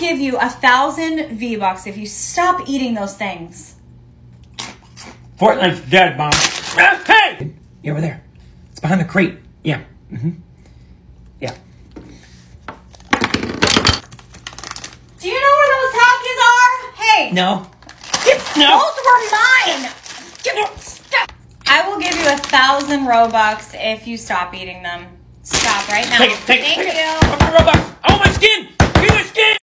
give you 1,000 V-Bucks if you stop eating those things. Fortnite's dead, Mom. Hey! You're over there. It's behind the crate. Yeah. Yeah. Do you know where those Takis are? Hey! No. No. Those were mine! Stop. I will give you 1,000 Robux if you stop eating them. Stop right now. Take it. Thank you. Robux. Oh, my skin! Give me my skin!